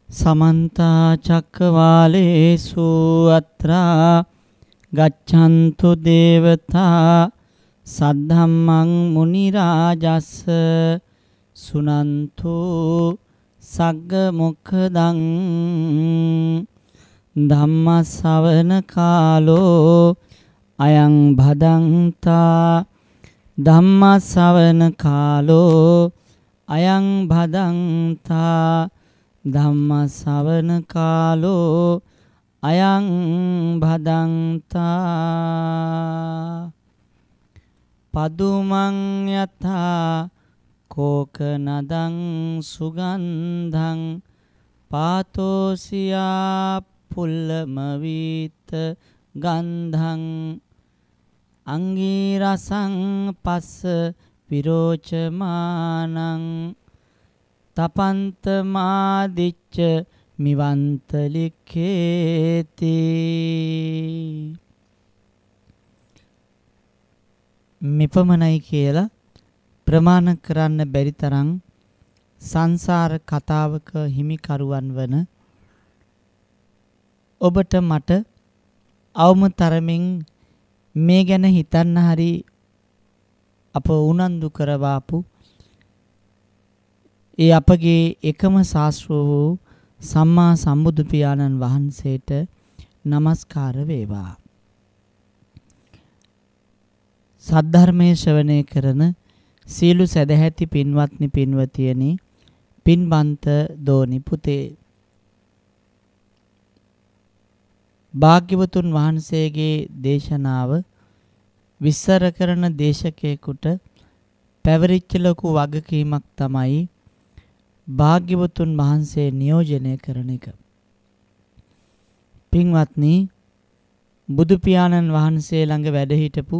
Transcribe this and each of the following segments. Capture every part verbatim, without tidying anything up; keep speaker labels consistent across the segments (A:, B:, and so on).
A: समन्ता चक्रवालेषु अत्रा गच्छन्तु देवता सद्धम्मं मुनिराजस् सुनन्तु सग्गमुखदं धम्मश्रवण कालो अयं भदन्ता धम्मश्रवण कालो अयं भदन्ता ධම්මස්සවන කාලෝ අයං භදන්තා පදුමං යතා කෝකනදං සුගන්ධං පාතෝසියා පුල්ලමවිත ගන්ධං අංගීරසං පස්ස විරෝචමානං තපන්ත මාදිච්ච මිවන්ත ලිඛේති. මෙපමණයි කියලා ප්‍රමාණ කරන්න බැරි තරම් සංසාර කතාවක හිමිකරුවන් වන ඔබට මට අවම තරමින් මේ ගැන හිතන්න හරි අප උනන්දු කරවාපු ඒ අපගේ එකම ශාස්ත්‍රව වූ සම්මා සම්බුදු පියාණන් වහන්සේට নমස්කාර වේවා. සද්ධර්මයේ ශ්‍රවණය කරන සීල සදැහැති පින්වත්නි පින්වතියනි පින්වන්ත දෝනි පුතේ, භාග්‍යවතුන් වහන්සේගේ දේශනාව විස්තර කරන දේශකයෙකුට පැවරිච්ච ලොකු වගකීමක් තමයි භාග්‍යවතුන් වහන්සේ නියෝජනය කරන එක. පින්වත්නි, බුදු පියාණන් වහන්සේ ළඟ වැඩ හිටපු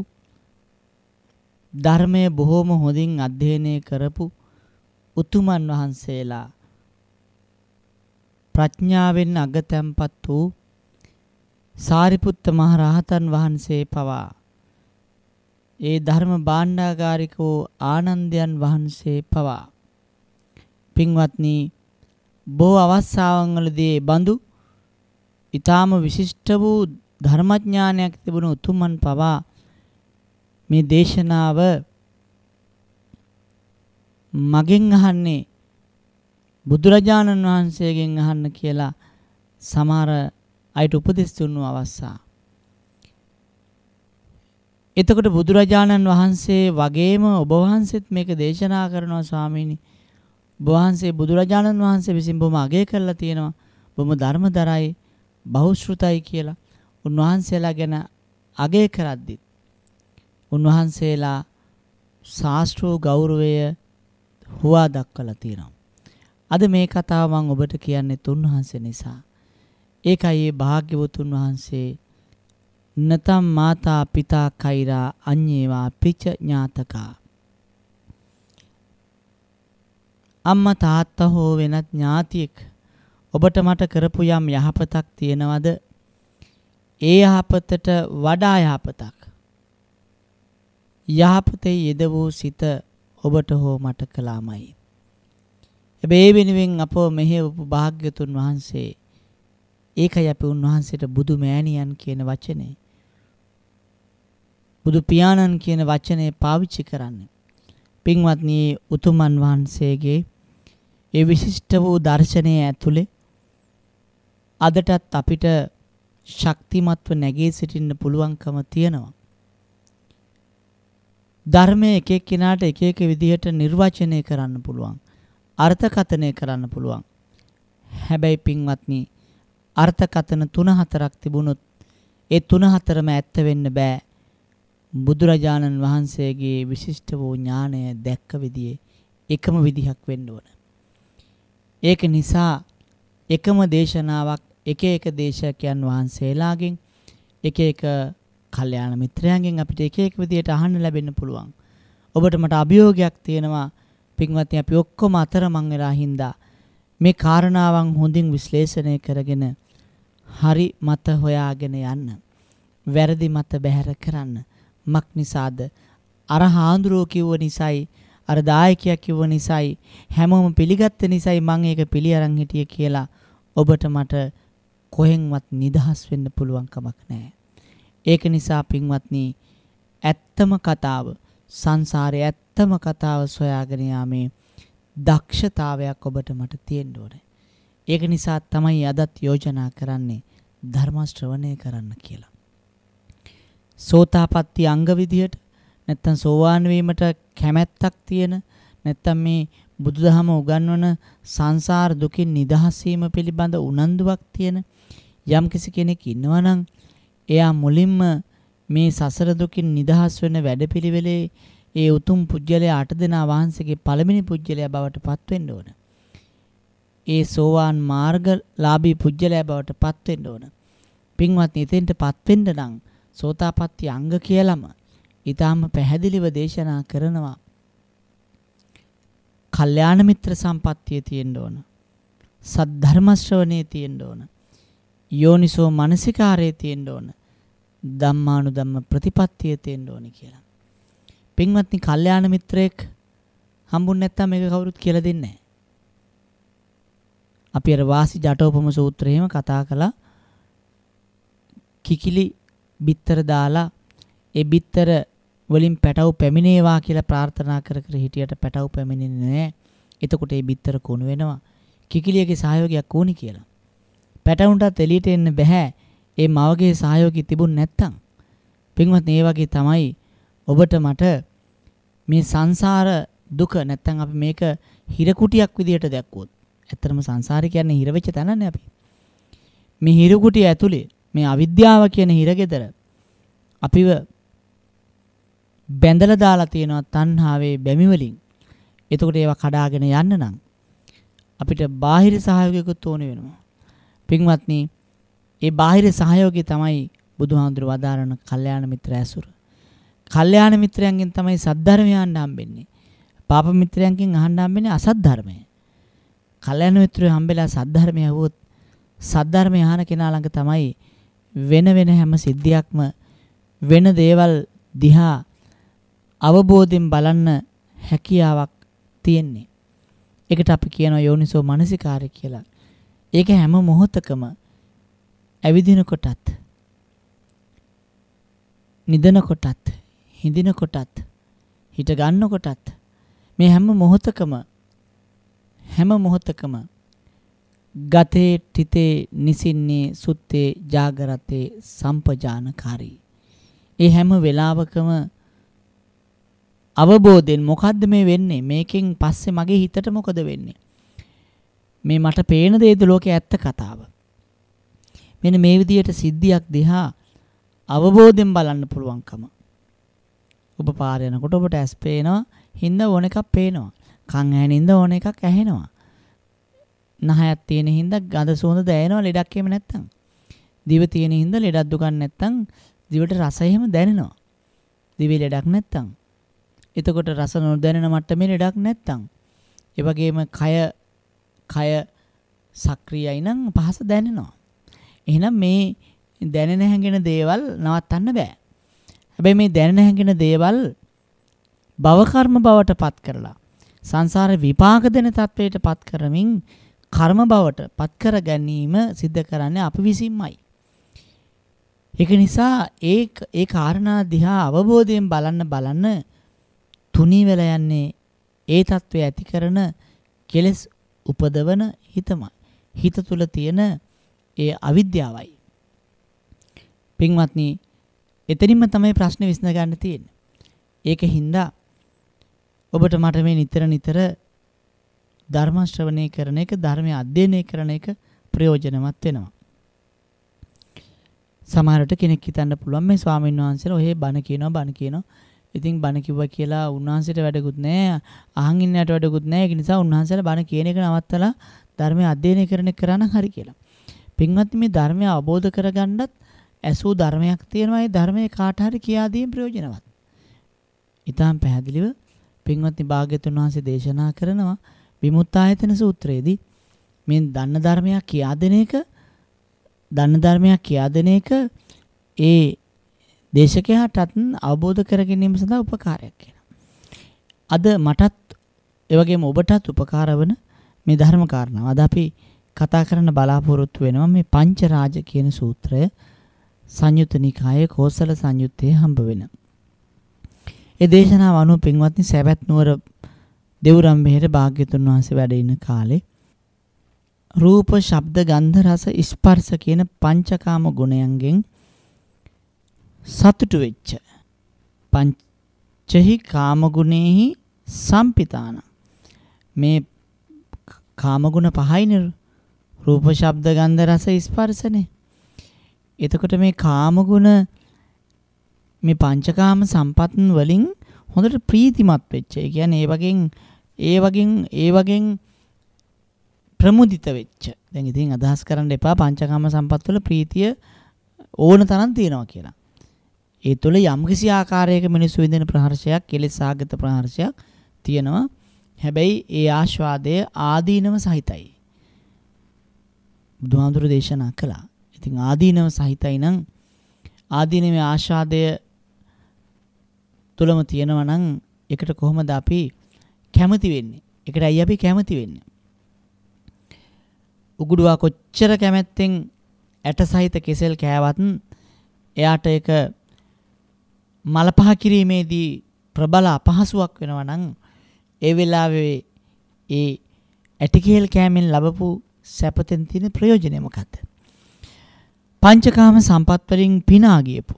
A: ධර්මය බොහෝම හොඳින් අධ්‍යයනය කරපු උතුමන් වහන්සේලා, ප්‍රඥාවෙන් අගතැන්පත් වූ සාරිපුත්ත මහ රහතන් වහන්සේ පවා, ඒ ධර්ම භාණ්ඩාගාරික වූ ආනන්දයන් වහන්සේ පවා පින්වත්නි, බොහෝ අවස්ථාවන් වලදී බඳු ඊටාම විශිෂ්ට වූ ධර්මඥානයක් තිබුණු උතුමන් පවා මේ දේශනාව මගෙන් අහන්නේ බුදුරජාණන් වහන්සේගෙන් අහන්න කියලා සමහර අයට උපදෙස් දුන්නු අවස්ථා. එතකොට බුදුරජාණන් වහන්සේ වගේම ඔබ වහන්සේත් මේක දේශනා කරනවා ස්වාමීනි. ඔබ වහන්සේ බුදුරජාණන් වහන්සේ විසින් බොහොම අගය කරලා තියෙනවා. බොහොම ධර්මදරයි, බහුශ්‍රුතයි කියලා උන්වහන්සේලා ගැන අගය කරද්දිත් උන්වහන්සේලා ශාස්ත්‍රෝ ගෞරවය හුවා දක්වලා තියෙනවා. අද මේ කතාව මම ඔබට කියන්නේ උන්වහන්සේ නිසා. ඒකයි මේ භාග්‍යවතුන් වහන්සේ නතම් මාතා පිතා කෛරා අඤ්ඤේවා පිච ඥාතකා. අම්මා තාත්තා හෝ වෙනත් ඥාතියෙක් ඔබට මට කරපු යම් යහපතක් තියෙනවද? ඒ යහපතට වඩා යහපතක් යහපතේ යෙද වූ සිත ඔබට හෝ මට කළාමයි. හැබැයි වෙනුවෙන් අපව මෙහෙවපු භාග්‍යතුන් වහන්සේ, ඒකයි අපි උන්වහන්සේට බුදු මෑණියන් කියන වචනේ, බුදු පියාණන් කියන වචනේ පාවිච්චි කරන්නේ. පින්වත්නි, උතුමන් වහන්සේගේ ඒ විශිෂ්ට වූ දර්ශනය ඇතුලේ අදටත් අපිට ශක්තිමත්ව නැගී සිටින්න පුළුවන්කම තියෙනවා. ධර්මයේ එක එක් කෙනාට එක එක විදිහට නිර්වචනය කරන්න පුළුවන්, අර්ථකථනය කරන්න පුළුවන්. හැබැයි පින්වත්නි, අර්ථකථන තුන හතරක් තිබුණොත් ඒ තුන හතරම ඇත්ත වෙන්න බෑ. බුදුරජාණන් වහන්සේගේ විශිෂ්ට වූ ඥානය දැක්ක විදිහේ එකම විදිහක් වෙන්න ඕන. ඒක නිසා එකම දේශනාවක් එක එක දේශකයන් වහන්සේලාගෙන්, එක එක කල්යාණ මිත්‍රයන්ගෙන් අපිට එක එක විදිහට අහන්න ලැබෙන්න පුළුවන්. ඔබට මට අභියෝගයක් තියෙනවා පින්වත්නි, අපි ඔක්කොම අතරමං වෙලා හින්දා මේ කාරණාවන් හොඳින් විශ්ලේෂණය කරගෙන හරි මත හොයාගෙන යන්න, වැරදි මත බැහැර කරන්න. මක් නිසාද? අර හාඳුරෝ කිව්ව නිසායි, අර දායකයා කිව්ව නිසායි, හැමෝම පිළිගත්ත නිසායි මම ඒක පිළි අරන් හිටියේ කියලා ඔබට මට කොහෙන්වත් නිදහස් වෙන්න පුළුවන් කමක් නැහැ. ඒක නිසා පින්වත්නි ඇත්තම කතාව සංසාරයේ ඇත්තම කතාව සොයාගෙන යාමේ දක්ෂතාවයක් ඔබට මට තියෙන්න ඕනේ. ඒක නිසා තමයි අදත් යෝජනා කරන්නේ ධර්ම ශ්‍රවණය කරන්න කියලා. සෝතාපට්ටි අංග විදියට නැත්තම් සෝවාන් වීමට කැමැත්තක් තියෙන නැත්තම් මේ බුදුදහම උගන්වන සංසාර දුකින් නිදහස් වීම පිළිබඳ උනන්දුවක් තියෙන යම්කිසි කෙනෙක් ඉන්නවා නම් එයා මුලින්ම මේ සසර දුකින් නිදහස් වෙන වැඩපිළිවෙලේ ඒ උතුම් පුජ්‍යලයා අට දෙනා වහන්සේගේ පළවෙනි පුජ්‍යලයා බවට පත් වෙන්න ඕන. ඒ සෝවාන් මාර්ගලාභී පුජ්‍යලයා බවට පත් වෙන්න ඕන. පින්වත්නි එතෙන්ට පත් වෙන්න නම් සෝතාපට්ටි අංග කියලාම ඊටාම පැහැදිලිව දේශනා කරනවා. කල්යාණ මිත්‍ර සම්පත්තිය තියෙන්න ඕන. සද්ධර්ම ශ්‍රවණේ තියෙන්න ඕන. යෝනිසෝ මනසිකාරයේ තියෙන්න ඕන. ධම්මානුධම්ම ප්‍රතිපත්තිය තියෙන්න ඕන කියලා. පින්වත්නි කල්යාණ මිත්‍රයෙක් හම්බුනේ නැත්තම් මේක කවුරුත් කියලා දෙන්නේ නැහැ. අපි අර වාසි ජටෝපම සූත්‍රයේම කතා කළා. කිකිලි බිත්තර දාලා ඒ බිත්තර වලින් පැටව පැමිණේවා කියලා ප්‍රාර්ථනා කර කර හිටියට පැටව පැමිණෙන්නේ නැහැ. එතකොට ඒ බිත්තර කොණු වෙනවා. කිකිලියගේ සහයෝගයක් ඕනි කියලා. පැටවුන්ටත් එළියට එන්න බෑ. ඒ මවගේ සහයෝගය තිබුණ නැත්තම්. පින්වත්නි මේ වගේ තමයි ඔබට මට මේ සංසාර දුක නැත්තම් අපි මේක හිර කුටියක් විදියට දැක්කොත්. ඇත්තටම සංසාරේ කියන්නේ හිර වෙච්ච තැනනේ අපි. මේ හිර කුටිය ඇතුලේ මේ අවිද්‍යාව කියන හිරගෙදර අපිව බැඳලා දාලා තියෙනවා තණ්හාවේ බැමි වලින්. එතකොට ඒවා කඩාගෙන යන්න නම් අපිට බාහිර සහයෝගයකුත් ඕන වෙනවා. පින්වත්නි, ඒ බාහිර සහයෝගය තමයි බුදුහාඳුර වදාරන කල්යාණ මිත්‍ර ඇසුර. කල්යාණ මිත්‍රයන්ගෙන් තමයි සද්ධර්මය අහන්න හම්බෙන්නේ. පාප මිත්‍රයන්ගෙන් අහන්න හම්බෙන්නේ අසද්ධර්මය. කල්යාණ මිත්‍රයෝ හම්බෙලා සද්ධර්මය අහුවොත් සද්ධර්මය අහන කෙනා ළඟ තමයි වෙන වෙන හැම සිද්ධියක්ම වෙන දේවල් දිහා අවබෝධයෙන් බලන්න හැකියාවක් තියෙන්නේ. ඒකට අපි කියනවා යෝනිසෝ මනසිකාරය කියලා. ඒක හැම මොහොතකම ඇවිදිනකොටත් නිදනකොටත් හිඳිනකොටත් හිට ගන්නකොටත් මේ හැම මොහොතකම හැම මොහොතකම ගතේ තිතේ නිසින්නේ සුත්තේ ජාගරතේ සම්පජානකාරී. ඒ හැම වෙලාවකම අවබෝධයෙන් මොකද්ද මේ වෙන්නේ? මේකෙන් පස්සේ මගේ හිතට මොකද වෙන්නේ? මේ මට පේන දේද ලෝකේ ඇත්ත කතාව. මෙන්න මේ විදියට සිද්ධියක් දිහා අවබෝධයෙන් බලන්න පුළුවන්කම. ඔබ පාර යනකොට ඔබට ඇස් පේනවා, හින්ද ඕන එකක් පේනවා. කන් ඇහෙනින්ද ඕන එකක් ඇහෙනවා. නහයක් තියෙන හින්දා ගඳ සුවඳ දැනෙනවා ලෙඩක් එහෙම නැත්තම්. දිව තියෙන හින්දා ලෙඩක් දුකක් නැත්තම් දිවට රසය එහෙම දැනෙනවා. දිවේ ලෙඩක් නැත්තම්. එතකොට රස නොදැනෙන මට්ටමේ ලෙඩක් නැත්තම්. ඒ වගේම කය කය සක්‍රියයි නම් පහස දැනෙනවා. එහෙනම් මේ දැනෙන හැඟෙන දේවල් නවත්තන්න බෑ. හැබැයි මේ දැනෙන හැඟෙන දේවල් භව කර්ම බවට පත් කරලා සංසාර විපාක දෙන තත්වයට පත් කරමින් කර්ම බවට පත් කර ගැනීම සිද්ධ කරන්නේ අපි විසින්මයි. ඒක නිසා ඒ ඒ කාරණා දිහා අවබෝධයෙන් බලන්න බලන්න තුනී වෙලා යන්නේ ඒ தત્ත්වය ඇති කරන කෙලෙස් උපදවන හිතමයි. හිත තුල තියෙන ඒ අවිද්‍යාවයි. පින්වත්නි, එතනින්ම තමයි ප්‍රශ්නේ විසඳ ගන්න තියෙන්නේ. ඒකින්ද ඔබට මට මේ නිතර නිතර ධර්ම ශ්‍රවණය කරන එක, ධර්මය අධ්‍යයනය කරන එක ප්‍රයෝජනවත් වෙනවා. සමහරට කෙනෙක් හිතන්න පුළුවන් මේ ස්වාමීන් වහන්සේලා ඔහේ බණ කියනවා බණ කියනවා. ඉතින් බණ කිව්වා කියලා උන්වහන්සේට වැඩකුත් නැහැ. අහන් ඉන්නයට වැඩකුත් නැහැ. ඒක නිසා උන්වහන්සේලා බණ කියන එක නවත්තලා ධර්මය අධ්‍යයනය කරන එක කරා නම් හරි කියලා. පින්වත්නි, මේ ධර්මය අවබෝධ කරගන්නත් ඇසූ ධර්මයක් තියෙනවා. ඒ ධර්මයේ කාට හරි කියා දීම ප්‍රයෝජනවත්. ඊටාම් පැහැදිලිව පින්වත්නි භාග්‍යතුන් වහන්සේ දේශනා කරනවා විමුක්තායතන සූත්‍රයේදී මේ දන්න ධර්මයක් කියා දෙන එක දන්න ධර්මයක් කියා දෙන එක ඒ දේශකයාටත් අවබෝධ කර ගැනීම සඳහා උපකාරයක් වෙනවා. අද මටත් ඒ වගේම ඔබටත් උපකාර වන මේ ධර්ම කාරණා. අද අපි කතා කරන්න බලාපොරොත්තු වෙනවා මේ පංචරාජ කියන සූත්‍රය සංයුත්ත නිකායේ කෝසල සංයුත්තේ හම්බ වෙන. ඒ දේශනාව අනුව පින්වත්නි සවැත් නුවර දෙව්රම් මෙහෙර භාග්‍යතුන් වහන්සේ වැඩ ඉන්න කාලේ රූප, ශබ්ද, ගන්ධ, රස, ස්පර්ශ කියන පංචකාම ගුණයන්ගෙන් සතුටු වෙච්ච පංචහි කාම ගුණේහි සම්පිතාන මේ කාම ගුණ පහයිනේ රූප, ශබ්ද, ගන්ධ, රස, ස්පර්ශනේ. එතකොට මේ කාම ගුණ මේ පංචකාම සම්පත්න් වලින් හොඳට ප්‍රීතිමත් වෙච්ච. ඒ කියන්නේ ඒ වගේ ඒ වගේ ඒ වගේ ප්‍රමුදිත වෙච්ච. දැන් ඉතින් අදහස් කරන්න එපා පංචකාම සම්පත් වල ප්‍රීතිය ඕන තරම් තියෙනවා කියලා. ඒ තුළ යම්කිසි ආකාරයක මිනිස්සු විඳින ප්‍රහර්ෂයක්, කෙලෙසාගත ප්‍රහර්ෂයක් තියෙනවා. හැබැයි ඒ ආස්වාදය ආදීනව සහිතයි. බුදුහාමුදුරු දේශනා කළා. ඉතින් ආදීනව සහිතයි නම් ආදීනවේ ආස්වාදය තුලම තියෙනවා නම් ඒකට කොහොමද අපි කැමති වෙන්නේ? ඒකට අයි අපි කැමති වෙන්නේ? උගුඩුවා කොච්චර කැමැත්තෙන් ඇට සහිත කෙසෙල් කෑවත් එයාට ඒක මල පහ කිරීමේදී ප්‍රබල අපහසුයක් වෙනවා නම් ඒ වෙලාවේ ඒ ඇටිකේල් කෑමෙන් ලැබපු සැපතෙන් තියෙන ප්‍රයෝජනය මොකක්ද? පංචකාම සම්පත් වලින් පිනා ගියපු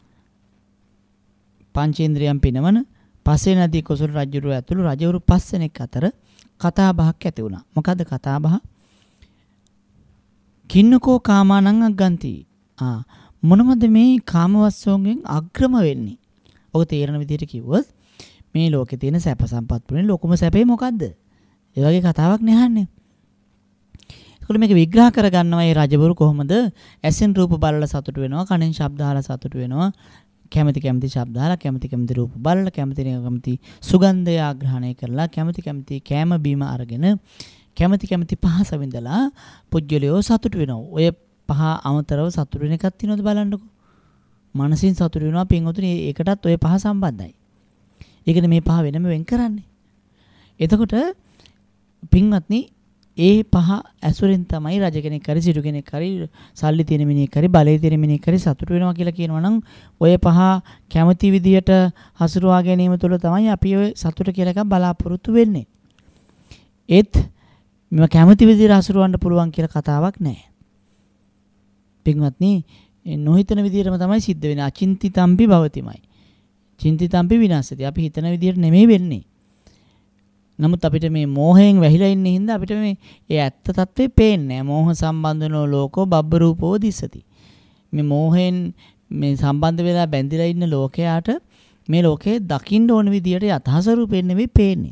A: පංචේන්ද්‍රයන් පිනවන පස්සේ නදී කොසල් රජුරු ඇතුළු රජවරු පස් දෙනෙක් අතර කතා බහක් ඇති වුණා. මොකද්ද කතා බහ? කින්නකෝ කාමානං අග්ගන්ති. ආ මොනවද මේ කාමවස්සෝන්ගෙන් අග්‍රම වෙන්නේ? ඔක තේරෙන විදිහට කිව්වොත් මේ ලෝකේ තියෙන සැප සම්පත් වලින් ලොකුම සැපේ මොකද්ද? ඒ වගේ කතාවක් නෑහන්නේ. ඒකට මේක විග්‍රහ කරගන්නවා මේ රජවරු කොහොමද ඇසෙන් රූප බලලා සතුට වෙනවා, කනෙන් ශබ්ද අහලා සතුට වෙනවා, කැමති කැමති ශබ්ද අහලා, කැමති කැමති රූප බලලා, කැමති කැමති සුගන්ධය ආග්‍රහණය කරලා, කැමති කැමති කෑම බීම අරගෙන, කැමති කැමති පහස විඳලා පුජ්‍යලියෝ සතුට වෙනවා. ඔය පහ අමතරව සතුට වෙන එකක් තියෙනවද බලන්නකෝ. මනසින් සතුට වෙනවා පින්වතුනි, ඒකටත් ඔය පහ සම්බන්ධයි. ඒකනේ මේ පහ වෙනම වෙන් කරන්නේ. එතකොට පින්වත්නි ඒ පහ ඇසුරෙන් තමයි රජ කෙනෙක් හරි සිටු කෙනෙක් හරි සල්ලි තියෙන මිනිහෙක් හරි බලය තියෙන මිනිහෙක් හරි සතුට වෙනවා කියලා කියනවා නම් ඔය පහ කැමති විදියට හසුරුවා ගැනීම තුළ තමයි අපි ඔය සතුට කියලා එකක් බලාපොරොත්තු වෙන්නේ. ඒත් මෙව කැමති විදියට හසුරවන්න පුළුවන් කියලා කතාවක් නැහැ. පින්වත්නි නොහිතන විදියටම තමයි සිද්ධ වෙන්නේ. අචින්තිතම්පි භවතිමයි. චින්තිතම්පි විනාශති. අපි හිතන විදියට නෙමෙයි වෙන්නේ. නමුත් අපිට මේ මෝහයෙන් වැහිලා ඉන්න හින්දා අපිට මේ ඒ ඇත්ත తත්වේ පේන්නේ නැහැ. මෝහ සම්බන්ධනෝ ලෝකෝ බබ්බ රූපෝ දිස්සති. මේ මෝහයෙන් මේ සම්බන්ධ වෙලා බැඳිලා ඉන්න ලෝකයාට මේ ලෝකේ දකින්න ඕන විදියට යථා ස්වරූපයෙන් නෙවෙයි පේන්නේ.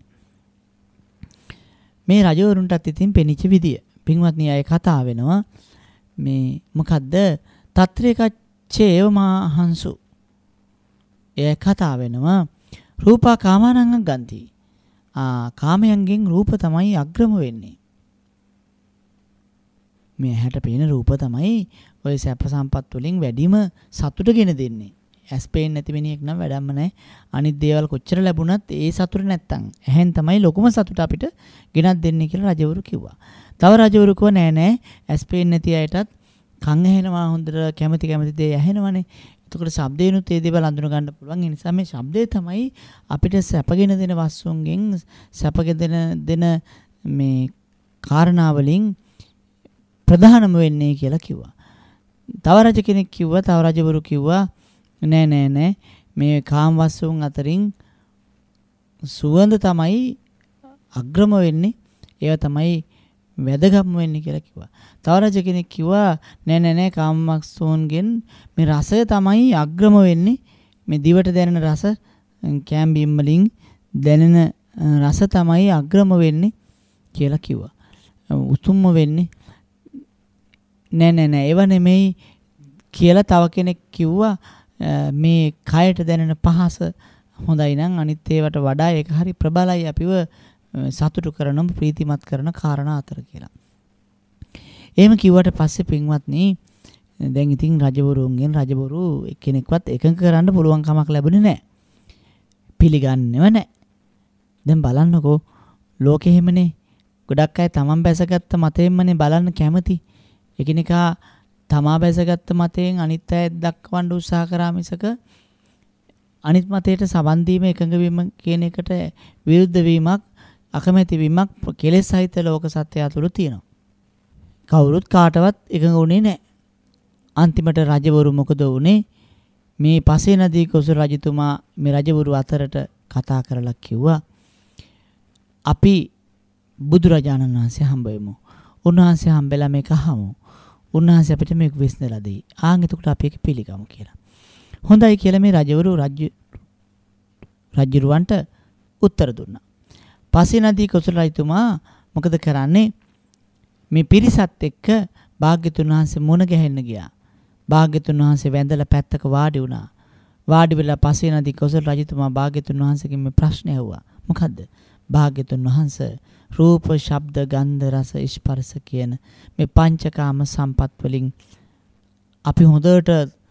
A: මේ රජවරුන්ටත් ඉතින් පෙනිච්ච විදිය. පින්වත්නි අය කතා වෙනවා මේ මොකද්ද? తත්‍රේකච්ඡේව මහංසු. ඒ කතා වෙනවා රූපා කාමානං ගන්ති. ආ කාමයන්ගෙන් රූප තමයි අග්‍රම වෙන්නේ. මේ හැට පේන රූප තමයි ඔය සැප සම්පත් වලින් වැඩිම සතුටගෙන දෙන්නේ. ඇස් පේන්නේ නැති වෙනියෙක් නම් වැඩක්ම නැහැ. අනිත් දේවල් කොච්චර ලැබුණත් ඒ සතුට නැත්තම් ඇහෙන් තමයි ලොකුම සතුට අපිට ගෙනත් දෙන්නේ කියලා රජවරු කිව්වා. තව රජවරු කිව්වා නෑ නෑ ඇස් පේන්නේ නැති අයටත් කන් ඇහෙනවා හොඳට කැමති කැමති දේ ඇහෙනවනේ. එතකොට ශබ්දේනුත් ඒ දේවල් අඳුන ගන්න පුළුවන්. ඒ නිසා මේ ශබ්දේ තමයි අපිට සැපගෙන දෙන වස්තුන්ගෙන් සැපගෙන දෙන දෙන මේ කාරණා වලින් ප්‍රධානම වෙන්නේ කියලා කිව්වා. තව රජ කෙනෙක් කිව්වා, තව රජවරු කිව්වා නෑ නෑ නෑ මේ කාම වස්තුන් අතරින් සුවඳ තමයි අග්‍රම වෙන්නේ. ඒවා තමයි වැදගත්ම වෙන්නේ කියලා කිව්වා. තව රජ කෙනෙක් කිව්වා නෑ නෑ නෑ කාම වස්තුන්ගෙන් මේ රසය තමයි අග්‍රම වෙන්නේ. මේ දිවට දැනෙන රස, කෑම බීම් වලින් දැනෙන රස තමයි අග්‍රම වෙන්නේ කියලා කිව්වා. උතුම්ම වෙන්නේ නෑ නෑ නෑ ඒව නෙමෙයි කියලා තව කෙනෙක් කිව්වා මේ කයට දැනෙන පහස හොඳයි නම් අනිත් ඒවට වඩා ඒක හරි ප්‍රබලයි අපිව සතුටු කරන ප්‍රීතිමත් කරන කාරණා අතර කියලා. එහෙම කිව්වට පස්සේ පින්වත්නි දැන් ඉතින් රජවරුන්ගෙන් රජවරු එක්කෙනෙක්වත් එකඟ කරන්න පුළුවන් කමක් ලැබුණේ නැහැ. පිළිගන්නේව නැහැ. දැන් බලන්නකෝ ලෝකෙ හැමනේ ගොඩක් අය තමන් බැසගත්ත මතයෙන්මනේ බලන්න කැමති. එකිනෙකා තමා බැසගත්ත මතයෙන් අනිත් අය දක්වන්න උත්සාහ කරා මිසක අනිත් මතයට සවන් දීම එකඟ වීම කියන එකට විරුද්ධ වීමක් අකමැති වීමක් කෙලෙස් සහිත ලෝක සත්‍යය තුළ තියෙනවා. කවුරුත් කාටවත් එකඟ වුණේ නැහැ. අන්තිමට රජවරු මොකද වුනේ? මේ පසේ නදී කොසල් රජතුමා මේ රජවරු අතරට කතා කරලා කිව්වා අපි බුදුරජාණන් වහන්සේ හම්බ වෙමු. උන්වහන්සේ හම්බෙලා මේක අහමු. උන්වහන්සේ අපිට මේක විශ්නලා දෙයි. ආන් එතකොට අපි ඒක පිළිගමු කියලා. හොඳයි කියලා මේ රජවරු රජ රජුරවන්ට උත්තර දුන්නා. පසේ නදී කොසල් රජතුමා මොකද කරන්නේ? මේ පිරිසත් එක්ක භාග්‍යතුන් වහන්සේ මුණ ගැහෙන්න ගියා. භාග්‍යතුන් වහන්සේ වැඳලා පැත්තක වාඩි වුණා. වාඩි වෙලා පසේ නදී කොසල් රජතුමා භාග්‍යතුන් වහන්සේගෙන් මේ ප්‍රශ්නය ඇහුවා. මොකද්ද? භාග්‍යතුන් වහන්සේ රූප, ශබ්ද, ගන්ධ, රස, ස්පර්ශ කියන මේ පංචකාම සම්පත් වලින් අපි හොඳට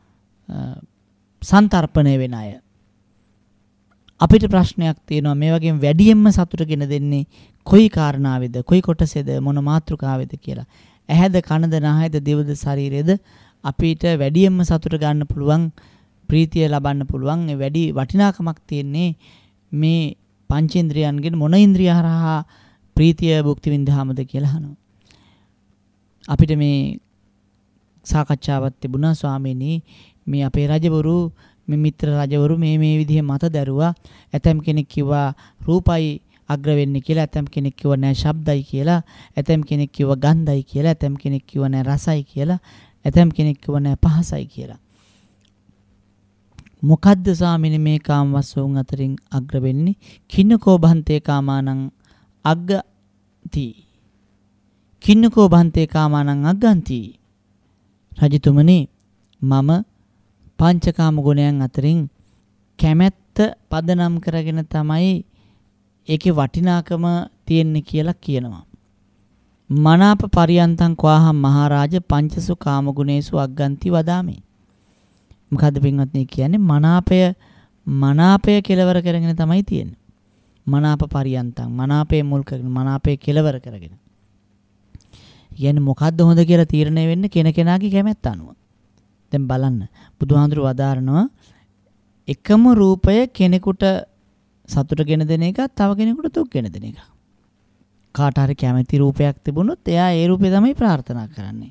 A: සන්තරපණය වෙන අය. අපිට ප්‍රශ්නයක් තියෙනවා මේ වගේම වැඩියෙන්ම සතුටගෙන දෙන්නේ කොයි කාරණාවේද, කොයි කොටසේද, මොන මාතෘකාවේද කියලා. ඇහැද, කනද, නහයද, දිවද, ශරීරයේද අපිට වැඩියෙන්ම සතුට ගන්න පුළුවන්, ප්‍රීතිය ලබන්න පුළුවන් ඒ වැඩි වටිනාකමක් තියෙන්නේ මේ පංචේන්ද්‍රයන්ගෙන් මොන ඉන්ද්‍රිය හරහා ප්‍රීතිය භුක්ති විඳහමද කියලා අහනවා. අපිට මේ සාකච්ඡාවක් තිබුණා ස්වාමීනි මේ අපේ රජවරු මේ මිත්‍ර රජවරු මේ මේ විදිහේ මත දැරුවා. ඇතම් කෙනෙක් කිව්වා රූපයි අග්‍ර වෙන්නේ කියලා, ඇතම් කෙනෙක් කිව්වා නෑ ශබ්දයි කියලා, ඇතම් කෙනෙක් කිව්වා ගන්ධයි කියලා, ඇතම් කෙනෙක් කිව්වා නෑ රසයි කියලා, ඇතම් කෙනෙක් කිව්වා නෑ පහසයි කියලා. මොකද්ද ස්වාමීනි මේ කාම වස්තුන් අතරින් අග්‍ර වෙන්නේ? කින්නකෝ බන්තේ කාමානං අග්ගති. කින්නකෝ බන්තේ කාමානං අග්ගන්ති. රජතුමනි මම පංචකාම ගුණයන් අතරින් කැමැත්ත පදනම් කරගෙන තමයි ඒකේ වටිනාකම තියෙන්නේ කියලා කියනවා. මනාප පරියන්තං කවාහම් මහරජ පංචසු කාම ගුණේසු අග්ගන්ති වදාමි. මොකද්ද පින්වත්නි කියන්නේ? මනාපය මනාපය කෙලවර කරගෙන තමයි තියෙන්නේ. මනාප පරියන්තං මනාපය මුල් කරගෙන මනාපය කෙලවර කරගෙන. කියන්නේ මොකද්ද හොඳ කියලා තීරණය වෙන්නේ කෙනකෙනාගේ කැමැත්ත අනුව. දැන් බලන්න බුදුහාඳුරු වදාරනවා එකම රූපය කෙනෙකුට සතුටගෙන දෙන එක තව කෙනෙකුට දුක්ගෙන දෙන එක. කාට හරි කැමැති රූපයක් තිබුණොත් එයා ඒ රූපේ තමයි ප්‍රාර්ථනා කරන්නේ.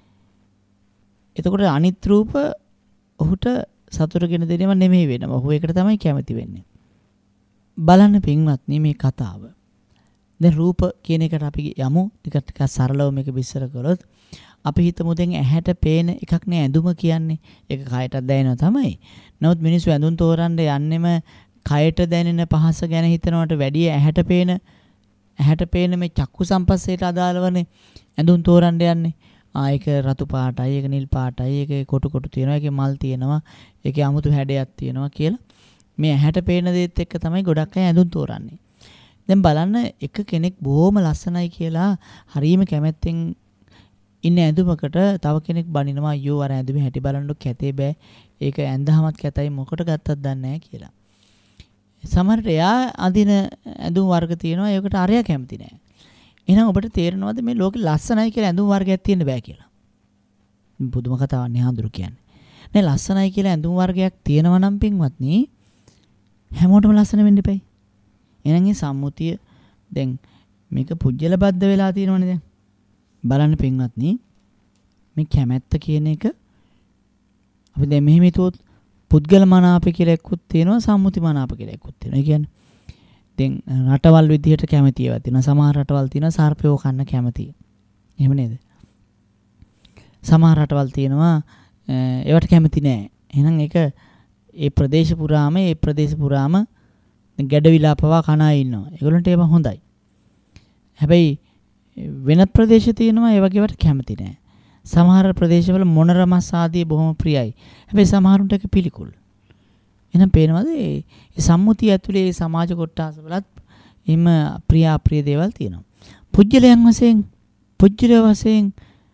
A: එතකොට අනිත් රූප ඔහුට සතුටගෙන දෙනව නෙමෙයි වෙනවා. ඔහු ඒකට තමයි කැමති වෙන්නේ. බලන්න පින්වත්නි මේ කතාව. දැන් රූප කියන එකට අපි යමු. ටික ටික සරලව මේක විස්තර කරොත් අපි හිතමු දැන් ඇහැට පේන එකක් නේ ඇඳුම කියන්නේ. ඒක කයටත් දැනෙනවා තමයි. නමුත් මිනිස්සු ඇඳුම් තෝරන්න යන්නෙම කයට දැනෙන පහස ගැන හිතනවට වැඩිය ඇහැට පේන ඇහැට පේන මේ චක්කු සම්පස්සේට අදාළවනේ ඇඳුම් තෝරන්න යන්නේ. ආ ඒක රතු පාටයි, ඒක නිල් පාටයි, ඒක කොටු කොටු තියෙනවා, ඒකේ මල් තියෙනවා, ඒකේ අමුතු හැඩයක් තියෙනවා කියලා මේ ඇහැට පේන දේත් එක්ක තමයි ගොඩක් අය ඇඳුම් තෝරන්නේ. දැන් බලන්න එක කෙනෙක් බොහොම ලස්සනයි කියලා හරීම කැමැත්තෙන් ඉන්න ඇඳුමකට තව කෙනෙක් බනිනවා අයියෝ අර ඇඳුමේ හැටි බලන්න කැතේ බෑ, ඒක ඇඳහමත් කැතයි, මොකට ගත්තත් දන්නේ නැහැ කියලා. සමහරට එයා අඳින ඇඳුම් වර්ග තියෙනවා ඒකට අරයා කැමති නැහැ. එහෙනම් ඔබට තේරෙනවද මේ ලෝකෙ ලස්සනයි කියලා ඇඳුම් වර්ගයක් තියෙන්න බෑ කියලා? පුදුම කතාවක් නේ හඳුරු කියන්නේ. නේ ලස්සනයි කියලා ඇඳුම් වර්ගයක් තියෙනවා නම් පින්වත්නි හැමෝටම ලස්සන වෙන්න එපයි. එහෙනම් මේ සම්මුතිය දැන් මේක පුජ්‍යල බද්ධ වෙලා තියෙනවනේ දැන්. බලන්න පින්වත්නි මේ කැමැත්ත කියන එක අපි දැන් මෙහෙම හිතුවොත් පුද්ගල මනාප කියලා එක්කුත් තියෙනවා, සම්මුති මනාප කියලා එක්කුත් තියෙනවා. ඒ කියන්නේ දැන් රටවල් විදිහට කැමති ඒවා තියෙනවා. සමහර රටවල් තියෙනවා සර්පයෝ කන්න කැමති. එහෙම නේද? සමහර රටවල් තියෙනවා ඒවට කැමති නෑ. එහෙනම් ඒක ඒ ප්‍රදේශ පුරාම ඒ ප්‍රදේශ පුරාම ගැඩවිලා පවා කන අය ඉන්නවා. ඒගොල්ලන්ට ඒවා හොඳයි. හැබැයි වෙනත් ප්‍රදේශ තියෙනවා ඒ වගේවට කැමති නෑ. සමහර ප්‍රදේශවල මොනර මස් ආදී බොහොම ප්‍රියයි. හැබැයි සමහරුන්ට ඒක පිළිකුල්. එහෙනම් පේනවද මේ සම්මුතිය ඇතුලේ සමාජ කොට්ටාසවලත් එimhe ප්‍රිය අප්‍රිය දේවල් තියෙනවා. පුජ්‍යලයන් වශයෙන් පුජ්‍යල වශයෙන්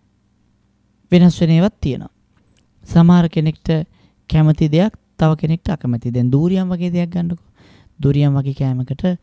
A: වෙනස් වෙන ඒවාත් තියෙනවා. සමහර කෙනෙක්ට කැමති දෙයක් තව කෙනෙක්ට අකමැති. දැන් දූරියම් වගේ දෙයක් ගන්නකො. දූරියම් වගේ කෑමකට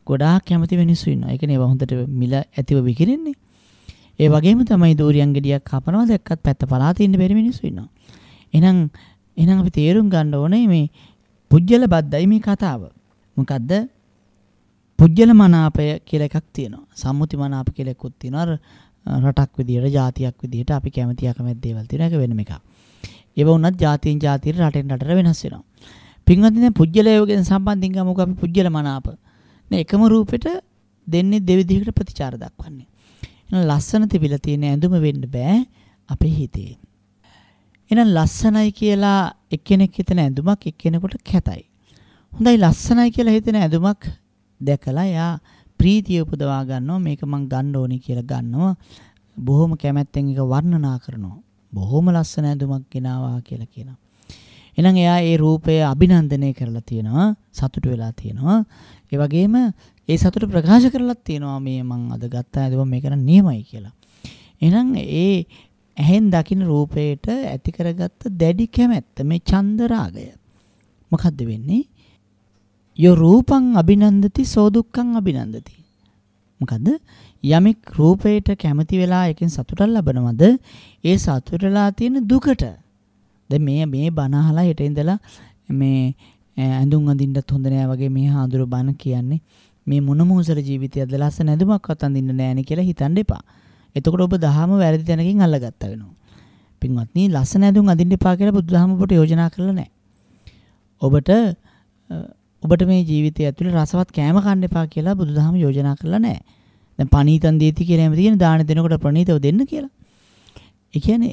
A: ගොඩාක් කැමති මිනිස්සු ඉන්නවා. ඒ කියන්නේ ඒවා හොඳට මිල ඇතිව විකිරෙන්නේ. ඒ වගේම තමයි දූරියන් ගෙඩියක් කපනවා දැක්කත් පැත්ත පලාතේ ඉන්න බැරි මිනිස්සු ඉන්නවා. එහෙනම් එහෙනම් අපි තේරුම් ගන්න ඕනේ මේ පුජ්‍යල බද්දයි මේ කතාව. මොකද්ද? පුජ්‍යල මනාපය කියලා එකක් තියෙනවා. සම්මුති මනාප කියලා එකක් තියෙනවා. රටක් විදියට, ජාතියක් විදියට අපි කැමති අකමැති දේවල් තියෙනවා. ඒක වෙනම එකක්. ඒව වුණත් ජාතියෙන් ජාතියට, රටෙන් රටට වෙනස් වෙනවා. පින්වත්නි දැන් පුජ්‍යලයෝගෙන් සම්බන්ධින් ගමුකෝ අපි පුජ්‍යල මනාප. නේ එකම රූපෙට දෙන්නේ දෙවිදිහකට ප්‍රතිචාර දක්වන්නේ. එහෙනම් ලස්සන තිබිලා තියෙන ඇඳුම වෙන්න බෑ අපේ හිතේ. එහෙනම් ලස්සනයි කියලා එක්කෙනෙක් හිතන ඇඳුමක් එක්කෙනෙකුට කැතයි. හොඳයි ලස්සනයි කියලා හිතන ඇඳුමක් දැකලා යා ප්‍රීතිය උපදවා ගන්නවා මේක මං ගන්න ඕනේ කියලා ගන්නවා. බොහොම කැමැත්තෙන් ඒක වර්ණනා කරනවා. බොහොම ලස්සන ඇඳුමක් ගෙනාවා කියලා කියනවා. එහෙනම් එයා ඒ රූපය අභිනන්දනය කරලා තියෙනවා, සතුටු වෙලා තියෙනවා. ඒ වගේම ඒ සතුට ප්‍රකාශ කරලත් තියෙනවා මේ මං අද ගත්ත ඇඳුම මේක නම් නියමයි කියලා. එහෙනම් ඒ ඇහෙන් දකින්න රූපයට ඇති කරගත්ත දැඩි කැමැත්ත මේ චන්ද රාගය මොකද්ද වෙන්නේ? යෝ රූපං අභිනන්දති සෝ දුක්ඛං අභිනන්දති. මොකද්ද? යමෙක් රූපයට කැමති වෙලා එකෙන් සතුටක් ලබනවද ඒ සතුටලා තියෙන දුකට. දැන් මේ මේ බණ අහලා හෙට ඉඳලා මේ ඇඳුම් අඳින්නත් හොඳ නෑ වගේ මේ හාඳුර බණ කියන්නේ මේ මොන මොහොසර ජීවිතයක්ද ලස්සන ඇඳුමක්වත් අඳින්න නෑනේ කියලා හිතන්න එපා. එතකොට ඔබ දහම වැරදි තැනකින් අල්ලගත්තා වෙනවා. පින්වත්නි ලස්සන ඇඳුම් අඳින්න එපා කියලා බුදුදහම ඔබට යෝජනා කරලා නෑ. ඔබට ඔබට මේ ජීවිතය ඇතුලේ රසවත් කෑම කන්න එපා කියලා බුදුදහම යෝජනා කරලා නෑ. දැන් පණීතන් දේති කියලා හැම තියෙන දාන දෙනකොට ප්‍රණීතව දෙන්න කියලා. ඒ කියන්නේ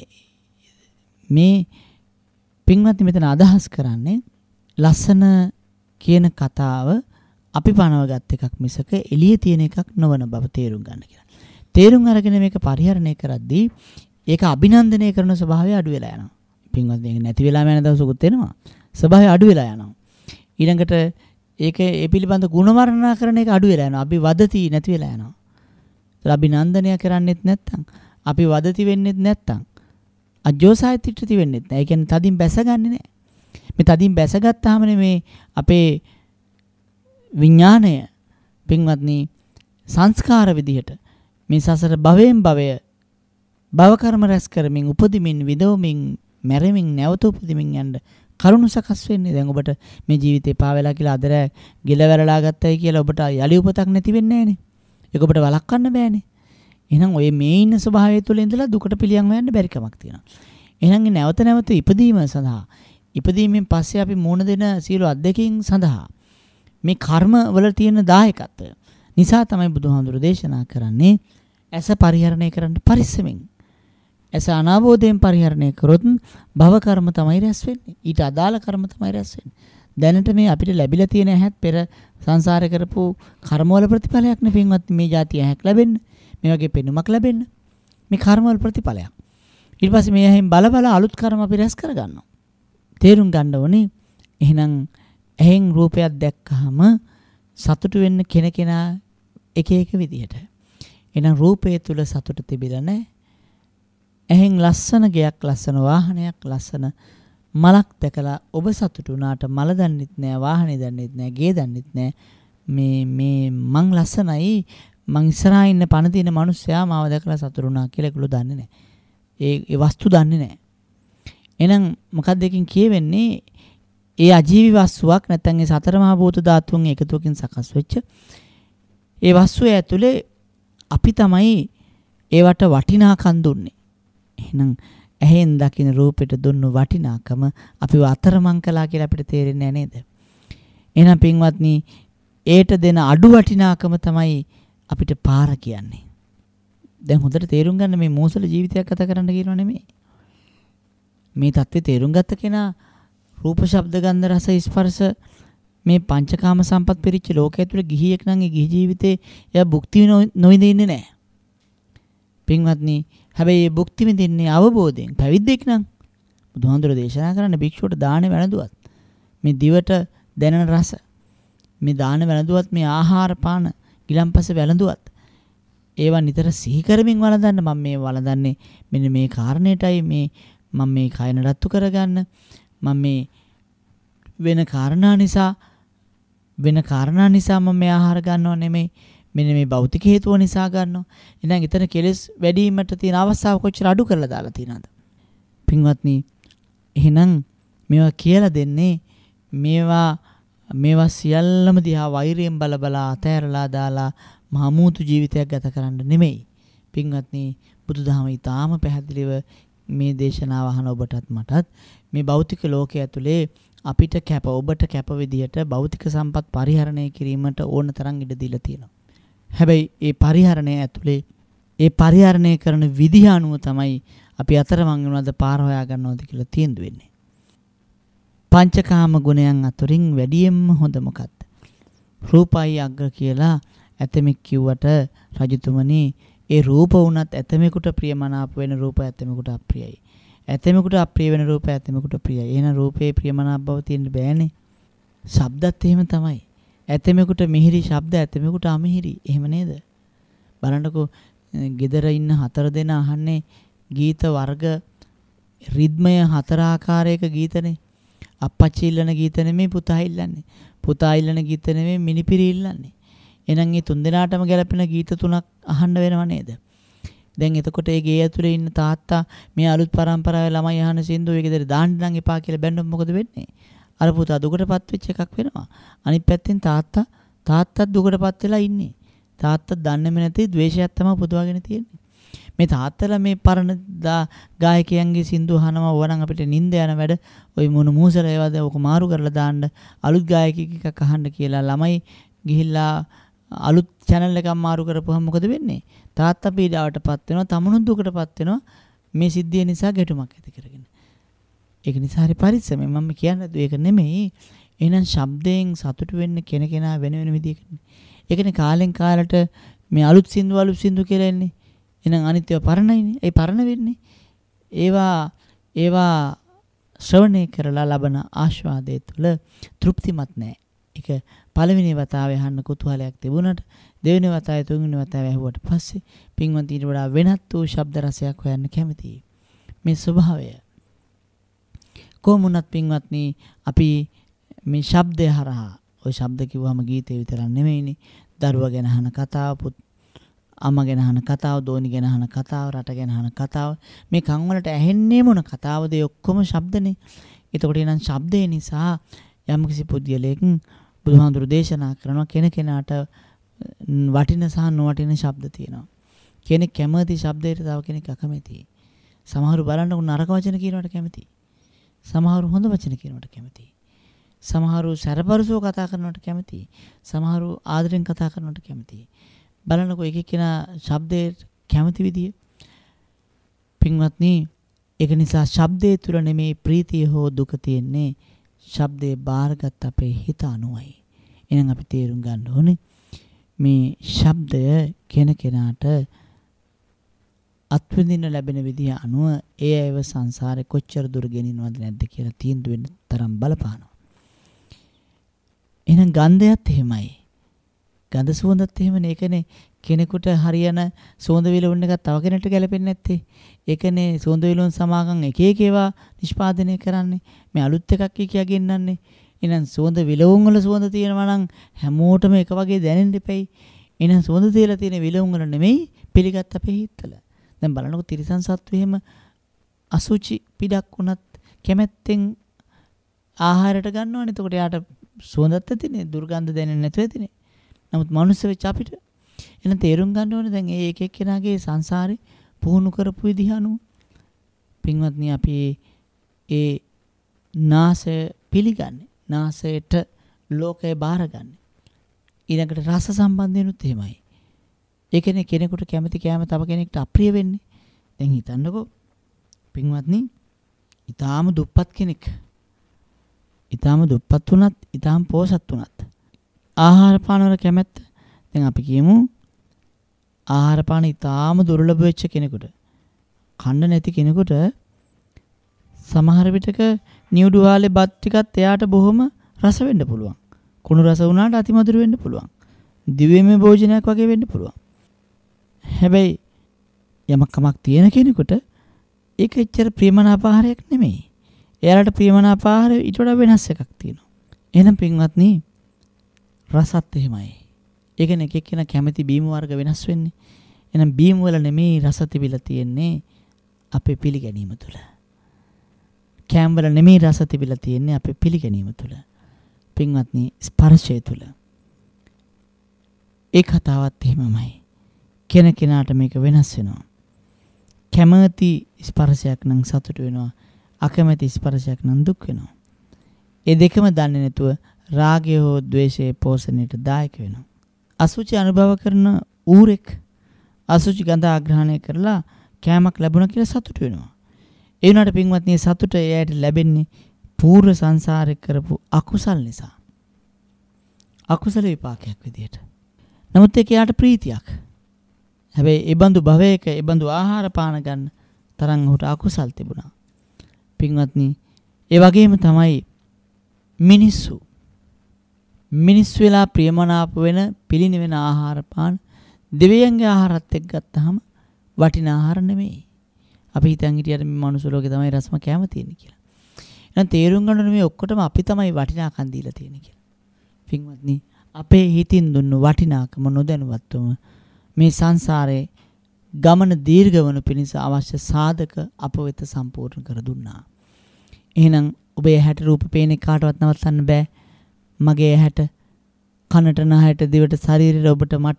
A: මේ පින්වත්නි මෙතන අදහස් කරන්නේ ලස්සන කියන කතාව අපි පනවගත් එකක් මිසක එළියේ තියෙන එකක් නොවන බව තේරුම් ගන්න කියලා. තේරුම් අරගෙන මේක පරිහරණය කරද්දී ඒක අභිනන්දනය කරන ස්වභාවය අඩු වෙලා යනවා. පින්වත්නි ඒක නැති වෙලාම යන දවසකුත් එනවා. ස්වභාවය අඩු වෙලා යනවා. ඊළඟට ඒක ඒ පිළිබඳ ගුණ වර්ණනා කරන එක අඩු වෙලා යනවා. අපි වදති නැති වෙලා යනවා. ඒත් අභිනන්දනය කරන්නෙත් නැත්තම් අපි වදති වෙන්නෙත් නැත්තම් අජෝසායිතිටති වෙන්නෙත් නැහැ. ඒ කියන්නේ තදින් බැසගන්නේ නැහැ. මේ තදින් බැසගත්තාමනේ මේ අපේ විඥාණය පින්වත්නි සංස්කාර විදිහට මේ සසර භවයෙන් භවය භව කර්ම රැස් කරමින් උපදිමින් විදවමින් මැරෙමින් නැවත උපදිමින් යන්න කරුණු සකස් වෙන්නේ. දැන් ඔබට මේ ජීවිතේ පාවෙලා කියලා අදර ගිලවැරලා ගත්තයි කියලා ඔබට යලි උපතක් නැති වෙන්නේ නැහනේ. ඒක ඔබට වළක්වන්න බෑනේ. එහෙනම් ඔය මේ ඉන්න ස්වභාවය තුළ ඉඳලා දුකට පිළියම් හොයන්න බැරි කමක් තියෙනවා. එහෙනම් නැවත නැවත ඉපදීම සඳහා ඉපදීමෙන් පස්සේ අපි මුණ දෙන සියලු අත්දැකීම් සඳහා මේ කර්ම වල තියෙන දායකත්වය නිසා තමයි බුදුහාමුදුරු දේශනා කරන්නේ ඇස පරිහරණය කරන්න පරිස්සමෙන්. ඇස අනාවෝදයෙන් පරිහරණය කරොත් භව කර්ම තමයි රැස් වෙන්නේ. ඊට අදාළ කර්ම තමයි රැස් වෙන්නේ. දැනට මේ අපිට ලැබිලා තියෙන ඇහත් පෙර සංසාරේ කරපු කර්ම වල ප්‍රතිඵලයක් නේ පින්වත් මේ જાතිය ඇහක් ලැබෙන්න. මේ වගේ පෙනුමක් ලැබෙන්න. මේ කර්ම වල ප්‍රතිඵලයක්. ඊට පස්සේ මේ ඇහෙන් බල බල අලුත් කර්ම අපි රැස් කරගන්නවා. තේරුම් ගන්න ඕනේ. එහෙනම් ඇහෙන් රූපයක් දැක්කහම සතුටු වෙන්න කෙනකෙනා එක එක විදිහට. එහෙනම් රූපය තුල සතුට තිබිලා නැහැ. ඇහෙන් ලස්සන ගයක්, ලස්සන වාහනයක්, ලස්සන මලක් දැකලා ඔබ සතුටු වුණාට මල දන්නෙත් නැහැ, වාහනේ දන්නෙත් නැහැ, ගේ දන්නෙත් නැහැ. මේ මේ මං ලස්සනයි, මං ඉස්සරහා ඉන්න පණ තියෙන මිනිස්සයා මාව දැකලා සතුටු වුණා කියලා ඒගොල්ලෝ දන්නේ නැහැ. ඒ ඒ වස්තු දන්නේ නැහැ. එහෙනම් මොකක්ද එකකින් කියවෙන්නේ? ඒ අජීවි වස්තුවක් නැත්නම් ඒ සතර මහා භූත ධාතුන් එකතුවකින් සකස් වෙච්ච ඒ වස්තුව ඇතුලේ අපි තමයි ඒවට වටිනාකම් දුන්නේ. එහෙනම් ඇහෙන් දකින රූපෙට දුන්නු වටිනාකම අපිව අතරමං කළා කියලා අපිට තේරෙන්නේ නැහැ නේද? එහෙනම් පින්වත්නි, ඒට දෙන අඩු වටිනාකම තමයි අපිට පාර කියන්නේ. දැන් හොඳට තේරුම් ගන්න මේ මෝසල ජීවිතයක් ගත කරන්න කියනවා නෙමෙයි. මේ தත්ත්වය තේරුම් ගත්ත කෙනා රූප ශබ්ද ගන්ධ රස ස්පර්ශ මේ පංචකාම සම්පත් පිරිච්ච ලෝකයේ තුල ගිහියෙක් නම් ඒ ගිහි ජීවිතේ එයා භුක්ති නොවිඳින්නේ නැහැ. පින්වත්නි, හැබැයි මේ භුක්ති විඳින්නේ අවබෝධයෙන්. පැවිද්දෙක් නම් බුදුහාමුදුරේ දේශනා කරන්න භික්ෂුවට දාන වැළඳුවත් මේ දිවට දැනෙන රස, මේ දාන වැළඳුවත්, මේ ආහාර පාන ගිලම්පස වැළඳුවත් ඒවා නිතර සිහි කරමින් වළඳන්න. මම මේ වළඳන්නේ මෙන්න මේ කාරණේටයි, මේ මම මේ කය නඩත්තු කරගන්න, මම මේ වෙන කාරණා නිසා වෙන කාරණා නිසා මම මේ ආහාර ගන්නව නෙමෙයි. මෙන්න මේ භෞතික හේතුව නිසා ගන්නවා. එහෙනම් ඊතන කෙලස් වැඩි වීමට තියෙන අවස්ථාව කොච්චර අඩු කරලා දාලා තියෙනවද? පින්වත්නි, එහෙනම් මේවා කියලා දෙන්නේ මේවා මේවා සියල්ලම දිහා වෛරයෙන් බල බලා අතෑරලා දාලා මහමූතු ජීවිතයක් ගත කරන්න නෙමෙයි. පින්වත්නි, බුදුදහම ඊටාම පැහැදිලිව මේ දේශනාව අහන ඔබටත් මටත් මේ භෞතික ලෝකයේ ඇතුලේ අපිට කැප ඔබට කැප විදියට භෞතික සම්පත් පරිහරණය කිරීමට ඕන තරම් ඉඩ දීලා තියෙනවා. හැබැයි ඒ පරිහරණය ඇතුලේ ඒ පරිහරණය කරන විදිහ අනුව තමයි අපි අතරමං වෙනවද පාර හොයා ගන්නවද කියලා තීන්දුව වෙන්නේ. පංචකාම ගුණයන් අතරින් වැඩියෙන්ම හොඳ මොකක්ද? රූපයි අග්‍ර කියලා ඇතමෙක් කිව්වට රජතුමනි, ඒ රූප වුණත් ඇතමෙකුට ප්‍රියමනාප වෙන රූප ඇතමෙකුට අප්‍රියයි. ඇතමෙකුට අප්‍රිය වෙන රූප ඇතමෙකුට ප්‍රියයි. එහෙනම් රූපේ ප්‍රියමනාප බව තියෙන්න බෑනේ. ශබ්දත් එහෙම තමයි. ඇතමෙකුට මිහිරි ශබ්ද ඇතමෙකුට අමිහිරි. එහෙම නේද? බලන්නකෝ, ගෙදර ඉන්න හතර දෙනා අහන්නේ ගීත වර්ග රිද්මය හතර ආකාරයක ගීතනේ. අප්පච්චි ඉල්ලන ගීත නෙමෙයි පුතා ඉල්ලන්නේ. පුතා ඉල්ලන ගීත නෙමෙයි මිනිපිරි ඉල්ලන්නේ. එහෙනම් මේ තුන් දෙනාටම ගැලපෙන ගීත තුනක් අහන්න වෙනව නේද? දැන් එතකොට ඒ ගේ ඇතුලේ ඉන්න තාත්තා මේ අලුත් පරම්පරාවේ ළමයි අහන සින්දු ඒ ගෙදර දාන්න නම් එපා කියලා බැන්නොත් මොකද වෙන්නේ? අර පුතා දුකටපත් වෙච්ච එකක් වෙනවා. අනිත් පැත්තෙන් තාත්තා තාත්තත් දුකටපත් වෙලා ඉන්නේ. තාත්තත් දන්නේම නැති ද්වේෂයක් තමයි පුදවාගෙන තියෙන්නේ. මේ තාත්තලා මේ පරණ ගායකයන්ගේ සින්දු අහනවා වරන් අපිට නිින්ද යන වැඩ ওই මොන මූසල ඒවාද ඔක මාරු කරලා දාන්න අලුත් ගායකයෙක් එකක් අහන්න කියලා ළමයි ගිහිල්ලා අලුත් channel එකක් මාරු කරපුවම මොකද වෙන්නේ? තාත්තා පීඩාවටපත් වෙනවා, තමුණුත් දුකටපත් වෙනවා මේ සිද්ධිය නිසා ගැටුමක් ඇති කරගෙන. ඒක නිසා හරි පරිස්සමෙන් මම කියන්නේ ඒක නෙමෙයි. එහෙනම් ශබ්දයෙන් සතුටු වෙන්න කෙනකෙනා වෙන වෙන විදිහකට. ඒකනේ කාලෙන් කාලට මේ අලුත් සින්දු අලුත් සින්දු කියලා එන්නේ. එහෙනම් අනිත් ඒවා පරණයිනේ. ඒ පරණ වෙන්නේ. ඒවා ඒවා ශ්‍රවණය කරලා ලබන ආස්වාදයේ තුල තෘප්තිමත් නැහැ. ඒක පළවෙනි වතාවේ අහන්න කුතුහලයක් තිබුණාට දෙවෙනි වතාවේ තුන්වෙනි වතාවේ ඇහුවට පස්සේ පින්වන්ත ඊට වඩා වෙනත් වූ ශබ්ද රසයක් හොයන්න කැමතියි. මේ ස්වභාවය කොමුණත් පින්වත්නි අපි මේ ශබ්දය හරහා ওই ශබ්ද කිව්වම ගීතේ විතරක් නෙමෙයිනේ. දරුවා ගැන අහන කතාව, පුත් අම්මා ගැන අහන කතාව, දෝනි ගැන අහන කතාව, රට ගැන අහන කතාව, මේ කන් වලට ඇහෙන්නේ මොන කතාවද? ඒ ඔක්කොම ශබ්දනේ. එතකොට එනං ශබ්දේ නිසා යම්කිසි පුද්ගලයෙක් බුදුහාමුදුරු දේශනා කරනවා කෙනකෙනාට වටින සහ නොවටින ශබ්ද තියෙනවා. කෙනෙක් කැමති ශබ්දයට තව කෙනෙක් අකමැතියි. සමහරු බලන්නකො නරක වචන කියනවට කැමතියි. සමහරු හොඳ වචන කියනවට කැමතියි. සමහරු සැරපරුසෝ කතා කරනවට කැමතියි. සමහරු ආදරෙන් කතා කරනවට කැමතියි. බලන්නකො එක එක්කෙනා ශබ්දයට කැමති විදිය. පින්වත්නි, ඒක නිසා ශබ්දයේ තුල නෙමේ ප්‍රීතිය හෝ දුක තියෙන්නේ. ශබ්දේ බාරගත් අපේ හිත අනුවයි. එහෙනම් අපි තේරුම් ගන්න ඕනේ මේ ශබ්දය කෙනකෙනාට අත්විඳින්න ලැබෙන විදිය අනුව ඒ අයව සංසාරේ කොච්චර දුර ගෙනිනවද නැද්ද කියලා තීන්දුව වෙන තරම් බලපානවා. එහෙනම් ගන්ධයත් එහෙමයි. ගඳ සුවඳත් එහෙමනේ. ඒකනේ කෙනෙකුට හරියන සුවඳ විලවුන් එකක් තව කෙනෙකුට ගැලපෙන්නේ නැත්තේ. ඒකනේ සුවඳ විලවුන් සමාගම් එක එක ඒවා නිෂ්පාදනය කරන්නේ. මේ අලුත් එකක් කියා ගෙන්නන්නේ. එහෙනම් සුවඳ විලවුන් වල සුවඳ තියෙනවා නම් හැමෝටම එක වගේ දැනෙන්න දෙපයි. එහෙනම් සුවඳ තියලා තියෙන විලවුන් වල නෙමෙයි පිළිගත් අපේ හිතවල. දැන් බලන්නකො තිරිසන් සත්තු එහෙම අසුචි පිටක් වුණත් කැමැත්තෙන් ආහාරයට ගන්නවනේ. එතකොට යාට සුවඳත් ඇතිනේ, දුර්ගන්ධ දැනෙන්නේ නැතුව ඇතිනේ. නමුත් මනුස්ස වෙච්ච අපිට එන තේරුම් ගන්න ඕනේ දැන් ඒ එක එක්කෙනාගේ සංසාරේ පුහුණු කරපු විදිහ අනුව. පින්වත්නි, අපි ඒ නාසය පිළිගන්නේ, නාසයට ලෝකය බාරගන්නේ. ඊළඟට රස සම්බන්ධයෙන්ුත් එහෙමයි. ඒ කියන්නේ කෙනෙකුට කැමති කෑම තව කෙනෙක්ට අප්‍රිය වෙන්නේ. දැන් හිතන්නකෝ පින්වත්නි, ඊටාම දුප්පත් කෙනෙක්, ඊටාම දුප්පත් වුණත්, ඊටාම පොහොසත් වුණත් ආහාර පාන වල කැමැත්ත. දැන් අපි කියමු ආහාර පාන ඊටාම දුර්ලභ වෙච්ච කෙනෙකුට, කන්න නැති කෙනෙකුට සමහර විටක නියුඩු වාලේ බත් ටිකත් එයාට බොහොම රස වෙන්න පුළුවන්. කුණු රස වුණාට අතිමధుර වෙන්න පුළුවන්. දිව්‍යමය භෝජනයක් වගේ වෙන්න පුළුවන්. හැබැයි යමක් කමක් තියෙන කෙනෙකුට ඒක එච්චර ප්‍රියමනාප ආහාරයක් නෙමෙයි. එයාලට ප්‍රියමනාප ආහාරය ඊට වඩා වෙනස් එකක් තියෙනවා. එහෙනම් පින්වත්නි, රසත් එහෙමයි. ඒ කියන්නේ එක එක්කෙනා කැමති බීම වර්ග වෙනස් වෙන්නේ. එහෙනම් බීම වල නෙමෙයි රස තිබිලා තියෙන්නේ අපේ පිළිගැනීම තුළ. කැම් වල නෙමෙයි රස තිබිලා තියෙන්නේ අපේ පිළිගැනීම තුළ. පින්වත්නි ස්පර්ශය තුළ. ඒ කතාවත් එහෙමමයි. කෙනකෙනාට මේක වෙනස් වෙනවා. කැමති ස්පර්ශයක් නම් සතුට වෙනවා. අකමැති ස්පර්ශයක් නම් දුක් වෙනවා. ඒ දෙකම දන්නේ නැතුව රාගය හෝ ද්වේෂය පෝෂණයට දායක වෙනවා. අසුචි අනුභව කරන ඌරෙක් අසුචි ගඳ ආග්‍රහණය කරලා කෑමක් ලැබුණා කියලා සතුට වෙනවා. ඒ වුණාට පින්වත්නි සතුට එයාට ලැබෙන්නේ පූර්ව සංසාරේ කරපු අකුසල් නිසා. අකුසල විපාකයක් විදියට. නමුත් ඒක යාට ප්‍රීතියක්. හැබැයි ඒ බඳු භවයක ඒ බඳු ආහාර පාන ගන්න තරම් උට අකුසල් තිබුණා. පින්වත්නි ඒ වගේම තමයි මිනිස්සු මිනිස්සු වෙලා ප්‍රියමනාප වෙන පිළිනිවෙන ආහාර පාන දෙවියන්ගේ ආහාරත් එක්ක ගත්තාම වටිනා ආහාර නෙමෙයි. අපි හිතන් හිටියට මේ මනුස්ස ලෝකේ තමයි රසම කැම තියෙන්නේ කියලා. එහෙනම් තේරුම් ගන්න ඕනේ මේ ඔක්කොටම අපි තමයි වටිනාකම් දීලා තියෙන්නේ කියලා. පින්වත්නි අපේ හිතින් දුන්නු වටිනාකම නොදැනුවත්වම මේ සංසාරේ ගමන දීර්ඝ වන පිණිස අවශ්‍ය සාධක අප වෙත සම්පූර්ණ කර දුන්නා. එහෙනම් ඔබේ ඇහැට රූප පේන්නේ කාටවත් නවත්තන්න බෑ. මගේ ඇහැට කනට නහයට දිවට ශරීරයට ඔබට මට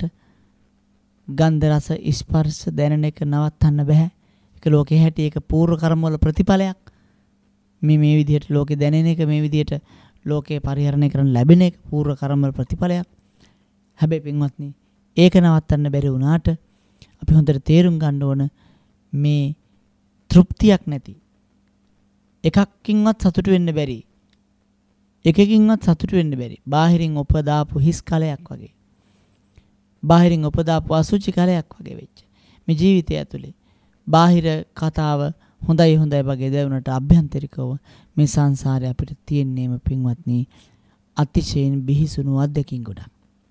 A: ගන්ධ රස ස්පර්ශ දැනෙන එක නවත්තන්න බෑ. ඒක ලෝකේ හැටි ඒක පූර්ව කර්ම වල ප්‍රතිඵලයක්. මේ මේ විදිහට ලෝකේ දැනෙන එක මේ විදිහට ලෝකේ පරිහරණය කරන්න ලැබෙන එක පූර්ව කර්ම වල ප්‍රතිඵලයක්. හැබැයි පින්වත්නි ඒක නවත්තන්න බැරි වුණාට අපි හොඳට තේරුම් ගන්න ඕන මේ තෘප්තියක් නැති එකකින්වත් සතුටු වෙන්න බැරි එකකින්වත් සතුටු වෙන්න බැරි බාහිරින් උපදාපු හිස් කලයක් වගේ බාහිරින් උපදාපු අසුචි කලයක් වගේ වෙච්ච මේ ජීවිතය ඇතුලේ බාහිර කතාව හොඳයි හොඳයි වගේ දැනුණට අභ්‍යන්තරිකව මේ සංසාරේ අපිට තියෙන්නේම පින්වත්නි අතිශයින් බිහිසුණු අත්දැකීම් ගොඩක්.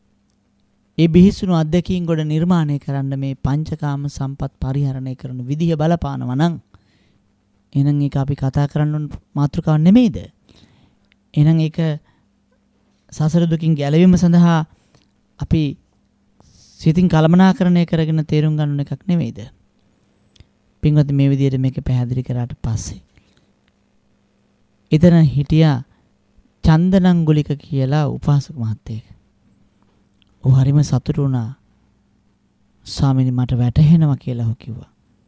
A: ඒ බිහිසුණු අත්දැකීම් ගොඩ නිර්මාණය කරන්න මේ පංචකාම සම්පත් පරිහරණය කරන විදිහ බලපානවා නම් එහෙනම් ඒක අපි කතා කරන්න ඕන මාතෘකාවක් නෙමෙයිද? එහෙනම් ඒක සසර දුකින් ගැලවීම සඳහා අපි සිතින් කලමනාකරණය කරගෙන තේරුම් ගන්න එකක් නෙමෙයිද? පින්වත් මේ විදිහට මේක පැහැදිලි කරාට පස්සේ එතන හිටියා චන්දනංගුලික කියලා උපාසක මහත්තයෙක්. ඔහු හරිම සතුටු වුණා. ස්වාමීනි මට වැටහෙනවා කියලා ඔහු කිව්වා.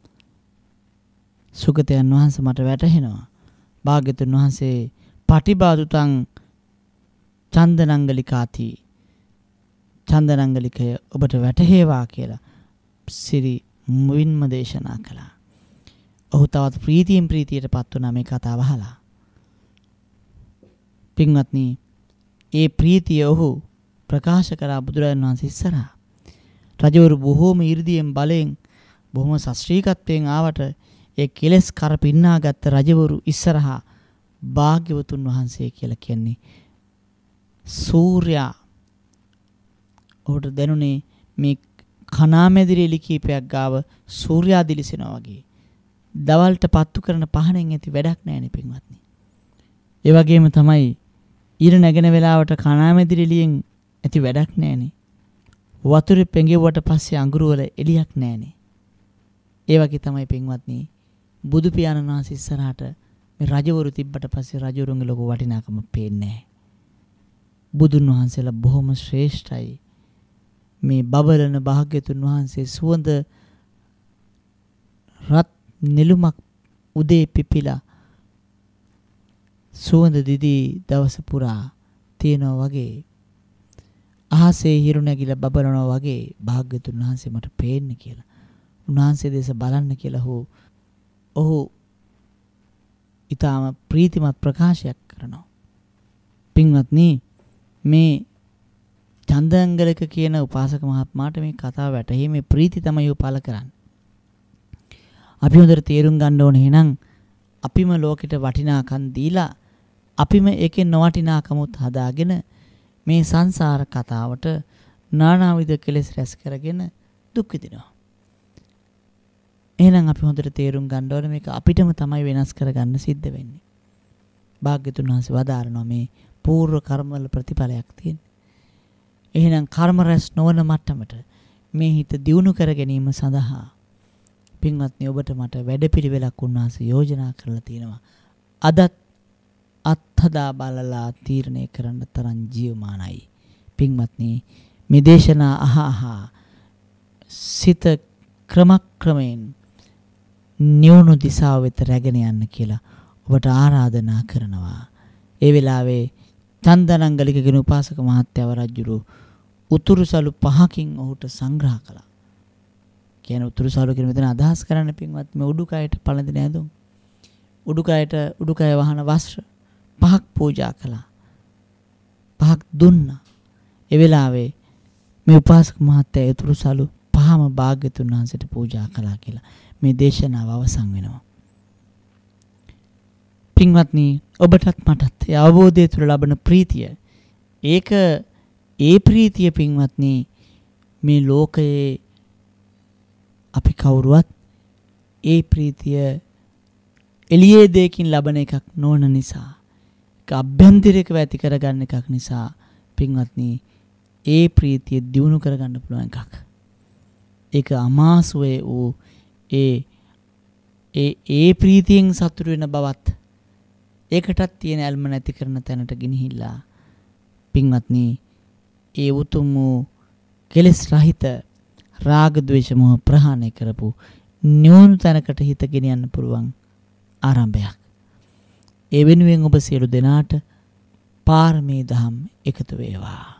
A: සුගතයන් වහන්සේ මට වැටහෙනවා. භාග්‍යතුන් වහන්සේ පටිබාදුතං චන්දනංගලිකාති චන්දනංගලිකය ඔබට වැටහෙවා කියලා සිරි මුවින්ම දේශනා කළා. ඔහු තවත් ප්‍රීතියෙන් ප්‍රීතියටපත් වුණා මේ කතාව අහලා. පින්වත්නි, ඒ ප්‍රීතිය ඔහු ප්‍රකාශ කරා බුදුරජාණන් වහන්සේ ඉස්සරහා. රජවරු බොහෝම 이르දියෙන් බලෙන් බොහොම ශාස්ත්‍රීයත්වයෙන් ආවට ඒ කෙලස් කර පින්නාගත් රජවරු ඉස්සරහා භාග්‍යවතුන් වහන්සේ කියලා කියන්නේ සූර්යා. ඔහුට දැනුනේ මේ කණාමැදිරි එලි කීපයක් ගාව සූර්යා දිලිසෙනවා වගේ. දවල්ට පත්තු කරන පහනෙන් ඇති වැඩක් නැහැනේ පින්වත්නි. ඒ වගේම තමයි ඉර නැගෙන වෙලාවට කණාමැදිරි එලියෙන් ඇති වැඩක් නැහැනේ. වතුරේ පෙඟෙව්වට පස්සේ අඟුරු වල එලියක් නැහැනේ. ඒ වගේ තමයි පින්වත්නි බුදු පියාණන් වහන්සේ ඉස්සරහට මේ රජවරු තිබ්බට පස්සේ රජවරුන්ගේ ලොකු වටිනාකම පේන්නේ නැහැ. බුදුන් වහන්සේලා බොහොම ශ්‍රේෂ්ඨයි. මේ බබලන භාග්‍යතුන් වහන්සේ සුවඳ රත් නිලුමක් උදේ පිපිලා සුවඳ දිදී දවස පුරා තියෙනවා වගේ අහසේ හිරු නැගිලා බබලනවා වගේ භාග්‍යතුන් වහන්සේ මට පේන්නේ කියලා. උන්වහන්සේ දේශ බලන්න කියලා හෝ ඔහු ඊටාම ප්‍රීතිමත් ප්‍රකාශයක් කරනවා. පින්වත්නි, මේ චන්දංගලක කියන උපාසක මහත්මයාට මේ කතාව වැටහීමේ ප්‍රීති තමයි උපල කරන්නේ. අපි හොඳට තේරුම් ගන්න ඕනේ එහෙනම් අපිම ලෝකෙට වටිනාකම් දීලා අපිම ඒකේ නොවටිනාකමුත් හදාගෙන මේ සංසාර කතාවට නානාවිද කෙලෙස් රැස් කරගෙන දුක් විඳිනවා. එහෙනම් අපි හොඳට තේරුම් ගන්න ඕනේ මේක අපිටම තමයි වෙනස් කරගන්න සිද්ධ වෙන්නේ. භාග්‍යතුන් වහන්සේ වදාරනවා මේ පූර්ව කර්ම වල ප්‍රතිඵලයක් තියෙන. එහෙනම් කර්ම රැස් නොවන මට්ටමට මේ හිත දියුණු කර ගැනීම සඳහා පින්වත්නි ඔබට මට වැඩපිළිවෙලක් උන්වහන්සේ යෝජනා කරලා තියෙනවා. අදත් අත්හදා බලලා තීරණය කරන්න තරම් ජීවමානයි. පින්වත්නි මේ දේශනා අහ අහ සිත ක්‍රමක්‍රමයෙන් නියුණු දිශාව වෙත රැගෙන යන්න කියලා ඔබට ආරාධනා කරනවා. ඒ වෙලාවේ චන්දනංගලික කියන උපාසක මහත්තයව රජුරු උතුරුසලු පහකින් ඔහුට සංග්‍රහ කළා. කියන්නේ උතුරුසලු කියන මෙතන අදහස් කරන්න පින්වත් මේ උඩුකයට පළඳින ඇඳුම් උඩුකයට උඩුකය වහන වස්ත්‍ර පහක් පූජා කළා. පහක් දුන්නා. ඒ වෙලාවේ මේ උපාසක මහත්තයා උතුරුසලු පහම භාග්‍යතුන් වහන්සේට පූජා කළා කියලා මේ දේශනාව අවසන් වෙනවා. පින්වත්නි ඔබටත් මටත් ඒ අවබෝධය තුළ ලබන ප්‍රීතිය ඒක ඒ ප්‍රීතිය පින්වත්නි මේ ලෝකයේ අපි කවුරුවත් ඒ ප්‍රීතිය එළියේ දෙයකින් ලබන එකක් නොවන නිසා ඒක අභ්‍යන්තරිකව ඇති කරගන්න එකක් නිසා පින්වත්නි ඒ ප්‍රීතිය දියුණු කරගන්න පුළුවන් එකක්. ඒක අමාසුවේ වූ ඒ ඒ ඒ ප්‍රීතියෙන් සතුටු වෙන බවත් ඒකටත් තියෙන ඇල්ම නැති කරන තැනට ගෙනහිල්ලා පින්වත්නි ඒ උතුම් වූ කෙලෙස් රහිත රාග ద్వේෂ මොහ ප්‍රහාණය කරපු නියුණු තැනකට හිත ගෙනියන්න පුළුවන් ආරම්භයක්. ඒ වෙනුවෙන් ඔබ සියලු දෙනාට පාරමී දහම් එකතු වේවා.